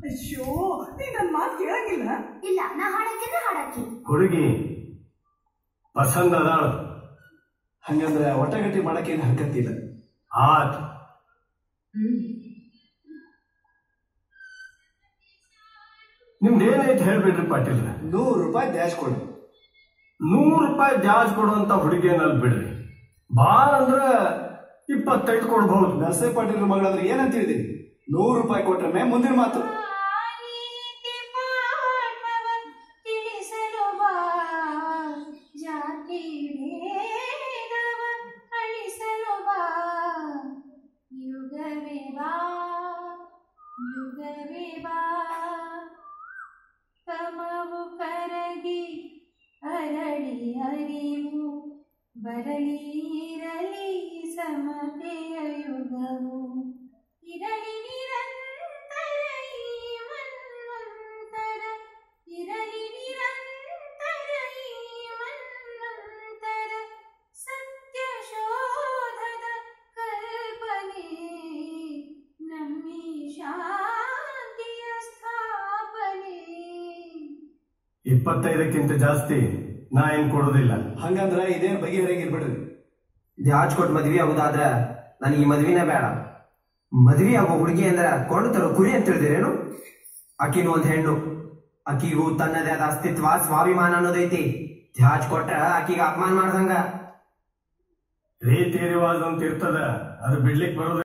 ಅಯ್ಯೋ ನೀ ನನ್ನ ಮಾತು ಕೇಳಂಗಿಲ್ಲ. ಇಲ್ಲ ನಾ ಹಾಡಕ್ಕಿದ್ರೆ ಹಾಡಕ್ಕಿ. ಹುಡುಗಿ ಪಸಂದ್ ಅದಾಳ. ಹಂಗಂದ್ರೆ ಒಟ್ಟಗಟ್ಟಿ ಮಾಡಕ್ಕೇನು ಹರ್ಕತ್ತಿಲ್ಲ. ಆತ್ ನಿಮ್ದೇನೈತೆ ಹೇಳ್ಬಿಡ್ರಿ ಪಾಟೀಲ್ರ. 100 ರೂಪಾಯಿ ಡ್ಯಾಶ್ ಕೊಡು. 100 ರೂಪಾಯಿ ಜಾಜ್ ಕೊಡುವಂತ ಹುಡುಗಿಯನ್ನಲ್ಲಿ ಬಿಡ್ರಿ. ಬಾಳ ಅಂದ್ರ 25 ಕೊಡ್ಬಹುದು. ನರಸೇ ಪಾಟೀಲ್ ಮಗಳಾದ್ರೆ ಏನಂತ ಹೇಳಿದೀನಿ. 100 ರೂಪಾಯಿ ಕೊಟ್ರೆ ಮುಂದಿನ ಮಾತು. ತಮವು ಕರಗಿ ಅರಳಿ ಅರಿವು ಬರಲಿ ಇರಲಿ ಸಮತೆಯ ಯುಗವು ಇರಲಿ ನಿರಂತರ ಈ ಮನ್ವಂತರ ಇರಲಿ ನಿರಂತರ ಈ ಮನ್ವಂತರ ಸತ್ಯ ಶೋಧದ ಕಲ್ಪನೆ ನಮ್ಮಿ ಶಾಂತಿಯ ಸ್ಥಾಪನೆ. 25ಕ್ಕಿಂತ ಜಾಸ್ತಿ ನಾ ಏನ್ ಕೊಡೋದಿಲ್ಲ. ಹಂಗಂದ್ರ ಇದೇನು ಬಗೆಹರಿಯಾಗಿರ್ಬಿಡ್ರಿ. ಜಾಜ್ ಕೊಟ್ಟು ಮದ್ವಿ ಆಗುದಾದ್ರ ನನಗೆ ಈ ಮದ್ವಿನೇ ಬೇಡ. ಮದ್ವಿ ಆಗೋ ಹುಡುಗಿ ಅಂದ್ರ ಕೊಂಡು ತರೋ ಕುರಿ ಅಂತ ತಿಳಿದಿರೇನು? ಆಕಿನ ಒಂದ್ ಹೆಣ್ಣು, ಆಕಿಗೂ ತನ್ನದೇ ಆದ ಅಸ್ತಿತ್ವ ಸ್ವಾಭಿಮಾನ ಅನ್ನೋದೈತಿ. ಜಾಜ್ ಕೊಟ್ರ ಆಕಿಗ ಅಪಮಾನ ಮಾಡ್ದಂಗ. ರೀತಿ ರಿವಾಜ್ ಅಂತ ಇರ್ತದ, ಅದು ಬಿಡ್ಲಿಕ್ ಬರೋದು